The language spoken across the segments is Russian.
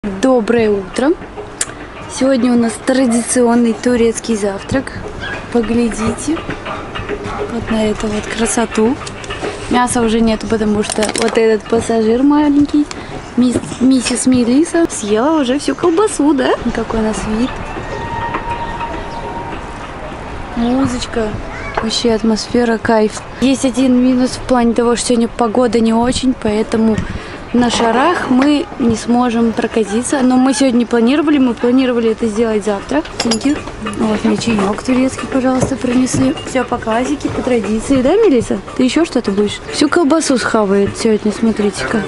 Доброе утро! Сегодня у нас традиционный турецкий завтрак. Поглядите вот на эту вот красоту. Мяса уже нету, потому что вот этот пассажир маленький, миссис Мелисса, съела уже всю колбасу, да? Какой у нас вид. Музычка. Вообще атмосфера, кайф. Есть один минус в плане того, что сегодня погода не очень, поэтому на шарах мы не сможем прокатиться. Но мы сегодня не планировали, мы планировали это сделать завтра. Вот мне чаек турецкий, пожалуйста, принесли. Все по классике, по традиции, да, Мелисса? Ты еще что-то будешь? Всю колбасу схавает сегодня, смотрите-ка.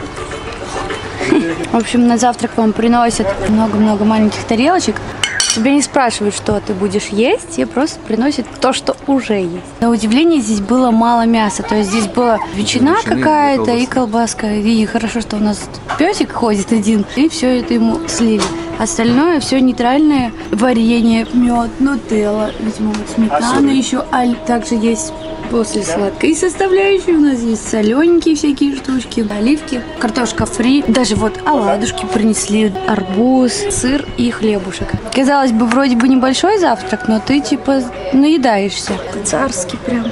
В общем, на завтрак вам приносят много-много маленьких тарелочек. Тебя не спрашивают, что ты будешь есть, тебе просто приносят то, что уже есть. На удивление, здесь было мало мяса. То есть здесь была ветчина какая-то и колбаска. И хорошо, что у нас песик ходит один, и все это ему слили. Остальное все нейтральное. Варенье, мед, нутелла, видимо, вот сметана еще. А также есть после сладкой составляющей. У нас есть солененькие всякие штучки, оливки, картошка фри. Даже вот оладушки принесли, арбуз, сыр и хлебушек. Казалось бы, вроде бы небольшой завтрак, но ты типа наедаешься. Царский прям.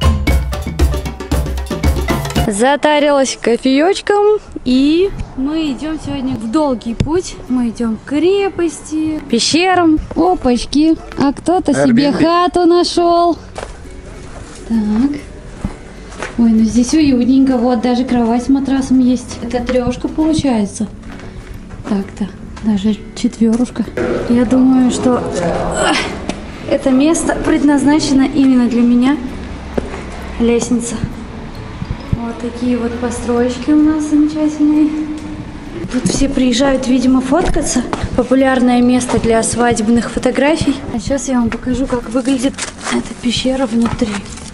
Затарилась кофеечком, и мы идем сегодня в долгий путь. Мы идем к крепости, пещерам. Опачки, а кто-то себе хату нашел. Так. Ой, ну здесь уютненько. Вот даже кровать с матрасом есть. Это 3 получается. Так-то. Даже 4. Я думаю, что это место предназначено именно для меня. Лестница. Вот такие вот построечки у нас замечательные. Тут все приезжают, видимо, фоткаться. Популярное место для свадебных фотографий. А сейчас я вам покажу, как выглядит эта пещера внутри.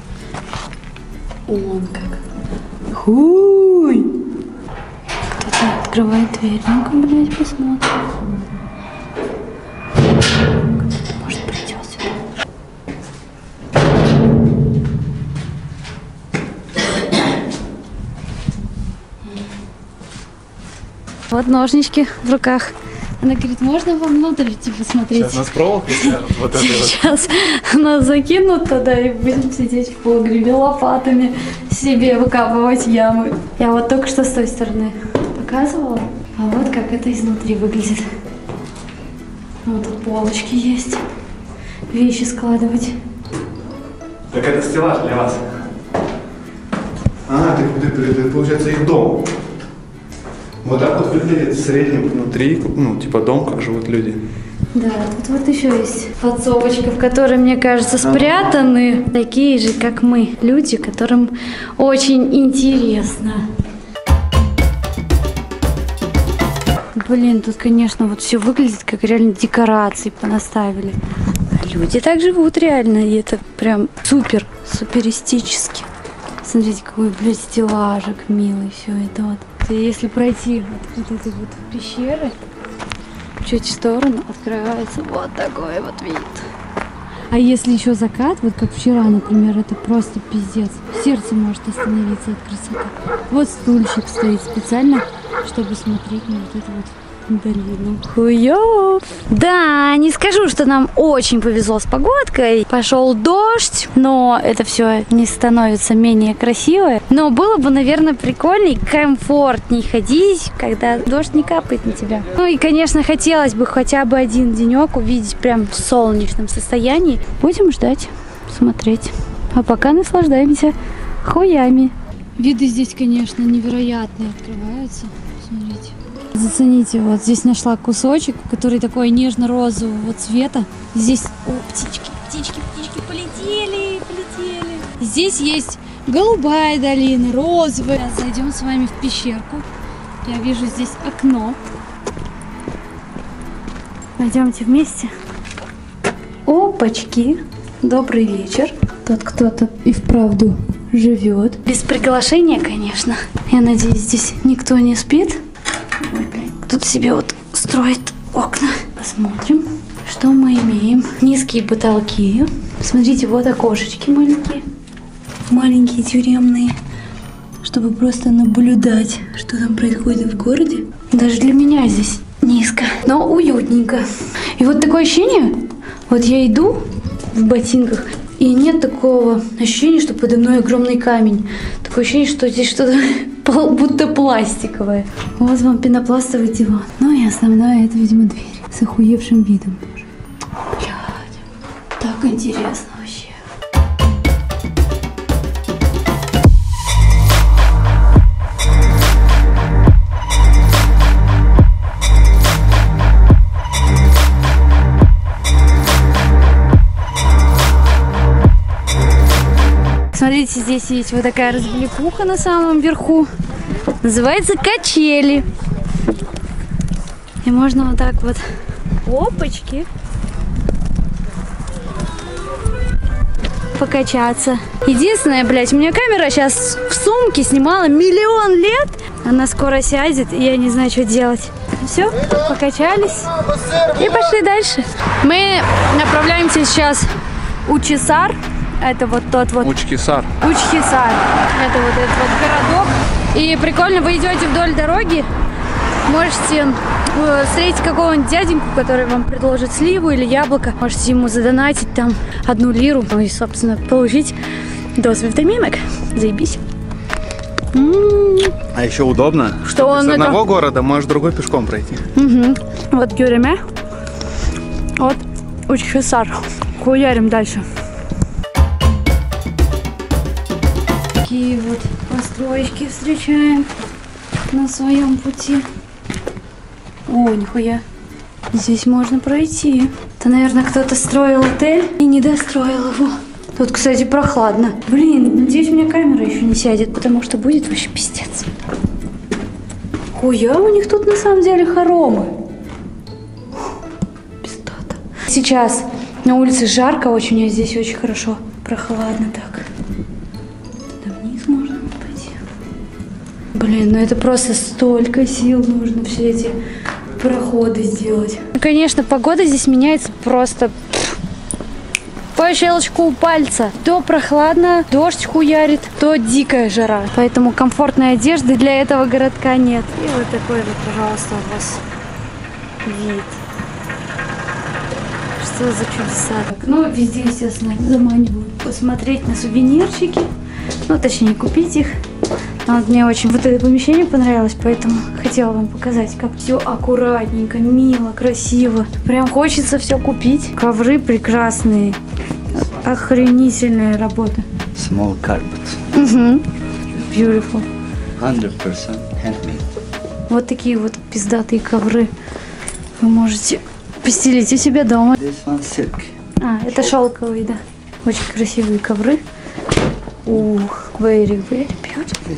Он как. Хуй! Кто-то открывает дверь. Ну-ка, блядь, посмотрим. Может, придет сюда. Вот ножнички в руках. Она говорит, можно вовнутрь идти посмотреть? Сейчас нас проволока вот это. Сейчас нас закинут туда и будем сидеть в погребе лопатами, себе выкапывать ямы. Я вот только что с той стороны показывала. А вот как это изнутри выглядит. Вот тут полочки есть. Вещи складывать. Так это стеллаж для вас. А, ты получается, их дом. Вот так вот выглядит в среднем внутри, ну, типа дом, как живут люди. Да, тут вот еще есть подсобочка, в которой, мне кажется, спрятаны такие же, как мы, люди, которым очень интересно. Блин, тут, конечно, вот все выглядит, как реально декорации понаставили. А люди так живут реально, и это прям суперистически. Смотрите, какой, блядь, стеллажик милый, все это вот. Если пройти вот этой вот пещеры, чуть в сторону, открывается вот такой вот вид. А если еще закат, вот как вчера, например, это просто пиздец. Сердце может остановиться от красоты. Вот стульчик стоит специально, чтобы смотреть на вот это вот долину. Хуёв! Да, не скажу, что нам очень повезло с погодкой. Пошел дождь, но это все не становится менее красиво. Но было бы, наверное, прикольней, комфортней ходить, когда дождь не капает на тебя. Ну и, конечно, хотелось бы хотя бы один денек увидеть прям в солнечном состоянии. Будем ждать, смотреть. А пока наслаждаемся хуями. Виды здесь, конечно, невероятные открываются. Смотрите. Зацените, вот здесь нашла кусочек, который такой нежно-розового цвета. Здесь, о, птички полетели. Здесь есть голубая долина, розовая. Сейчас зайдем с вами в пещерку. Я вижу здесь окно. Пойдемте вместе. Опачки, добрый вечер. Тут кто-то и вправду живет. Без приглашения, конечно. Я надеюсь, здесь никто не спит. Ой, блин. Кто-то себе вот строит окна. Посмотрим, что мы имеем. Низкие потолки. Смотрите, вот окошечки маленькие. Маленькие тюремные. Чтобы просто наблюдать, что там происходит в городе. Даже для меня здесь уютненько. И вот такое ощущение, вот я иду в ботинках, и нет такого ощущения, что подо мной огромный камень. Такое ощущение, что здесь что-то будто пластиковое. Вот вам пенопластовый диван. Ну и основная, это, видимо, дверь с охуевшим видом. Блядь, так интересно вообще. Смотрите, здесь есть вот такая развлекуха на самом верху. Называется качели. И можно вот так вот, опачки, покачаться. Единственное, блядь, у меня камера сейчас в сумке снимала 1 000 000 лет. Она скоро сядет, и я не знаю, что делать. Все, покачались и пошли дальше. Мы направляемся сейчас в Учисар. Это вот тот вот... Учхисар. Учхисар. Это вот этот вот городок. И прикольно, вы идете вдоль дороги, можете встретить какого-нибудь дяденьку, который вам предложит сливу или яблоко. Можете ему задонатить там 1 лиру. Ну и, собственно, получить дозу витаминок. Заебись. А еще удобно, что он из одного города можешь другой пешком пройти. Угу. Вот Гюреме. Вот Учхисар. Хуярим дальше. Такие вот построечки встречаем на своем пути. О, нихуя. Здесь можно пройти. Это, наверное, кто-то строил отель и не достроил его. Тут, кстати, прохладно. Блин, надеюсь, у меня камера еще не сядет, потому что будет вообще пиздец. Хуя, у них тут на самом деле хоромы. Пиздата. Сейчас на улице жарко очень, а здесь очень хорошо. Прохладно так. Блин, ну это просто столько сил нужно все эти проходы сделать. Конечно, погода здесь меняется просто по щелчку пальца. То прохладно, дождь хуярит, то дикая жара. Поэтому комфортной одежды для этого городка нет. И вот такой вот, пожалуйста, у вас вид. Что за чудеса. Ну, везде, естественно, заманивают посмотреть на сувенирчики. Ну, точнее, купить их. Вот мне очень вот это помещение понравилось, поэтому хотела вам показать, как все аккуратненько, мило, красиво. Прям хочется все купить. Ковры прекрасные, охренительная работа. Small carpet. Угу. Beautiful. 100% handmade. Вот такие вот пиздатые ковры вы можете постелить у себя дома. This one silk. А, это шелковые, да. Очень красивые ковры. Ух, very, very beautiful.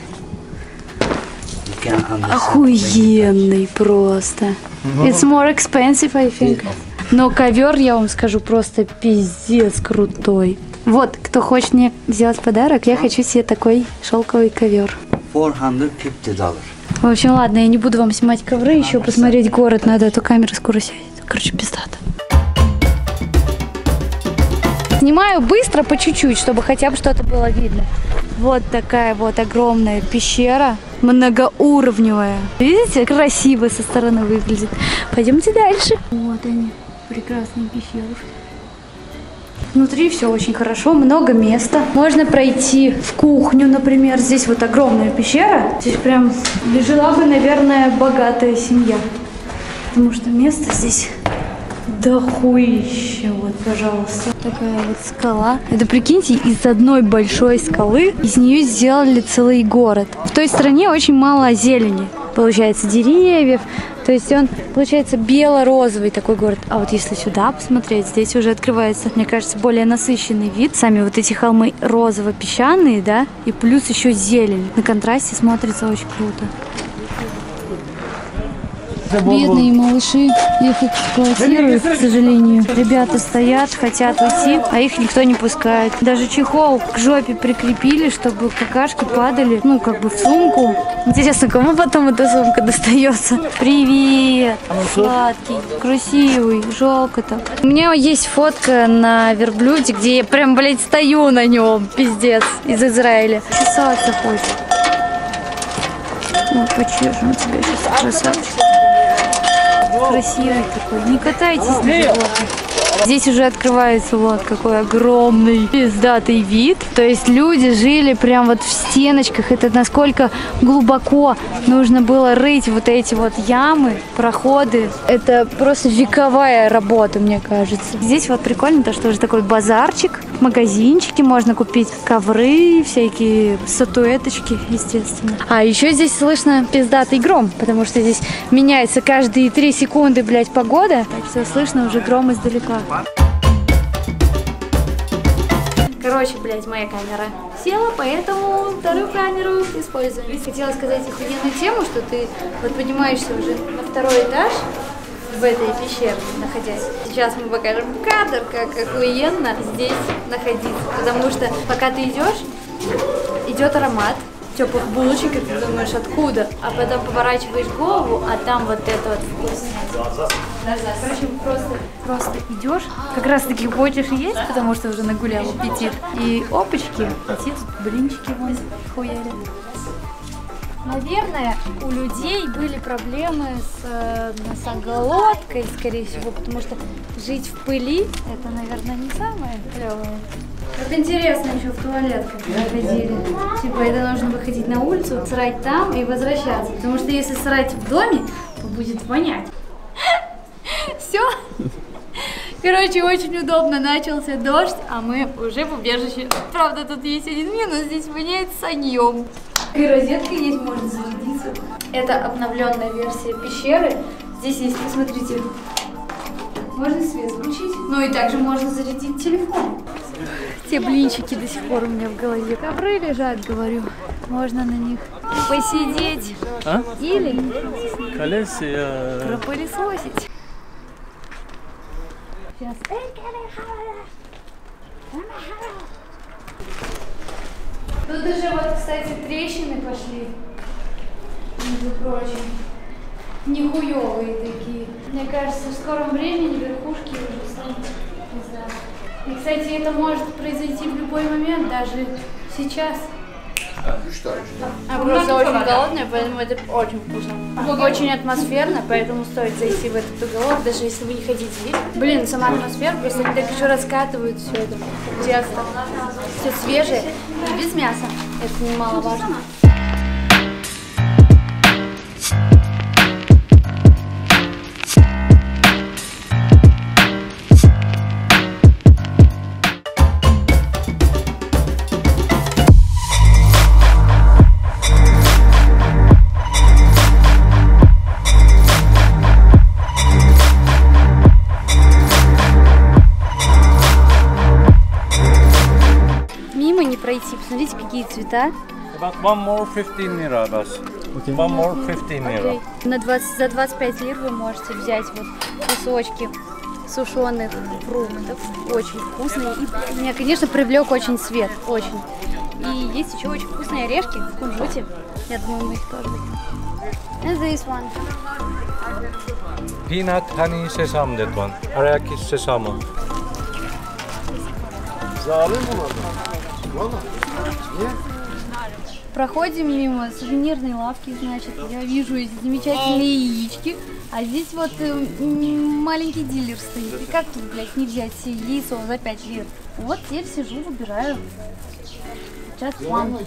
Охуенный просто. It's more expensive, I think. Но ковер, я вам скажу, просто пиздец крутой. Вот, кто хочет мне сделать подарок, я хочу себе такой шелковый ковер. $450. В общем, ладно, я не буду вам снимать ковры, еще посмотреть город надо, а то камера скоро сядет. Короче, пиздата. Снимаю быстро, по чуть-чуть, чтобы хотя бы что-то было видно. Вот такая вот огромная пещера, многоуровневая. Видите, красиво со стороны выглядит. Пойдемте дальше. Вот они, прекрасные пещеры. Внутри все очень хорошо, много места. Можно пройти в кухню, например. Здесь вот огромная пещера. Здесь прям жила бы, наверное, богатая семья. Потому что место здесь дохуище. Вот, пожалуйста. Такая вот скала. Это, прикиньте, из одной большой скалы из нее сделали целый город. В той стране очень мало зелени. Получается, деревьев. То есть он, получается, бело-розовый такой город. А вот если сюда посмотреть, здесь уже открывается, мне кажется, более насыщенный вид. Сами вот эти холмы розово-песчаные, да, и плюс еще зелень. На контрасте смотрится очень круто. Бедные малыши, их эксплуатируют, к сожалению. Ребята стоят, хотят уйти, а их никто не пускает. Даже чехол к жопе прикрепили, чтобы какашки падали, ну, как бы в сумку. Интересно, кому потом эта сумка достается? Привет! Сладкий, красивый, жалко-то. У меня есть фотка на верблюде, где я прям, блядь, стою на нем, пиздец, из Израиля. Чесаться хочет. Вот, почешем тебя сейчас, красавчик. красивый такой. Не катайтесь на животных. Здесь уже открывается вот какой огромный пиздатый вид. То есть люди жили прям вот в стеночках. Это насколько глубоко нужно было рыть вот эти вот ямы, проходы. Это просто вековая работа, мне кажется. Здесь вот прикольно то, что уже такой базарчик, магазинчики, можно купить ковры, всякие статуэточки, естественно. А еще здесь слышно пиздатый гром, потому что здесь меняется каждые 3 секунды, блядь, погода. Так что слышно уже гром издалека. Короче, блядь, моя камера села, поэтому вторую камеру используем. Хотела сказать охуенную тему, что ты вот поднимаешься уже на 2-й этаж в этой пещере находясь. Сейчас мы покажем кадр, как охуенно здесь находиться, потому что пока ты идешь, идет аромат теплых булочек, и ты думаешь, откуда, а потом поворачиваешь голову, а там вот это вот вкусно. Короче, просто идешь, как раз таки хочешь есть, потому что уже нагулял аппетит. И опачки, аппетит, блинчики вон хуярят. Наверное, у людей были проблемы с носоглоткой, скорее всего, потому что жить в пыли, это, наверное, не самое клевое. Как интересно, еще в туалет когда ходили. Типа, это нужно выходить на улицу, срать там и возвращаться. Потому что если срать в доме, то будет вонять. Все. Короче, очень удобно. Начался дождь, а мы уже в убежище. Правда, тут есть один минус, здесь воняет саньем. И розетка есть, можно зарядиться. Это обновленная версия пещеры. Здесь есть, посмотрите, можно свет включить. Ну и также можно зарядить телефон. Те блинчики до сих пор у меня в голове. Ковры лежат, говорю. Можно на них посидеть. А? Или пропылесосить. Сейчас. Тут даже вот, кстати, трещины пошли. Между прочим. Нихуёвые такие. Мне кажется, в скором времени верхушки уже станут. Не знаю. И, кстати, это может произойти в любой момент, даже сейчас. Я просто очень голодная, поэтому это очень вкусно. Очень атмосферно, поэтому стоит зайти в этот уголок, даже если вы не хотите есть. Блин, сама атмосфера, просто они так еще раскатывают все это тесто. Все свежее и без мяса. Это немаловажно. Пройти, посмотрите, какие цвета. One more 15 lira, One more 15 lira. За 25 лир вы можете взять вот кусочки сушеных фруктов. Очень вкусные. И меня, конечно, привлек очень цвет. Очень. И есть еще очень вкусные орешки в кунжуте. Я думаю, мы их тоже возьмем. And this one. Peanut, honey, sesame, that one. Arachis sesame. Проходим мимо сувенирной лавки, значит, я вижу эти замечательные яички, а здесь вот маленький дилер стоит. И как тут, блядь, не взять себе яйцо за 5 лир? Вот теперь сижу, выбираю. Just one.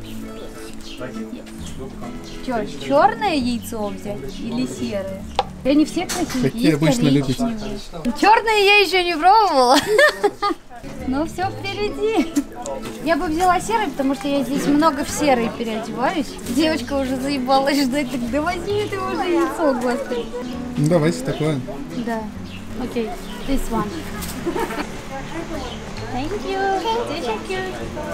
Чё, черное яйцо взять или серое? Я не все красивые. Какие обычно любите? Черные я еще не пробовала. Но все впереди. Я бы взяла серый, потому что я здесь много в серый переодеваюсь. Девочка уже заебалась ждать, так да возьми ты уже яйцо, господи. Ну давайте такое. Да. Окей. This one. Thank you. Thank you.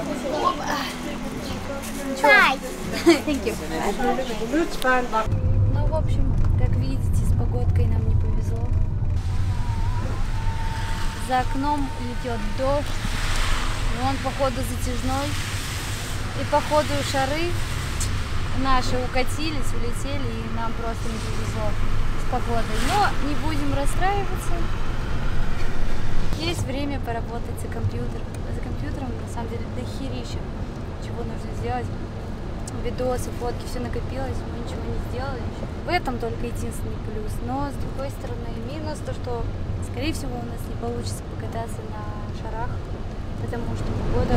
Thank you. Ну, в общем, как видите, с погодкой нам не повезло. За окном идет дождь, и он, походу, затяжной. И, походу, шары наши укатились, улетели, и нам просто не повезло с погодой. Но не будем расстраиваться. Есть время поработать за компьютером. За компьютером, на самом деле, дохерища чего нужно сделать. видосы, фотки, все накопилось, мы ничего не сделали еще. В этом только единственный плюс. Но с другой стороны минус, то что, скорее всего, у нас не получится покататься на шарах, потому что погода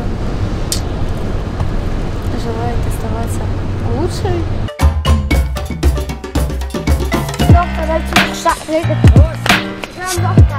желает оставаться лучшей. Doch, da läuft die Stadt.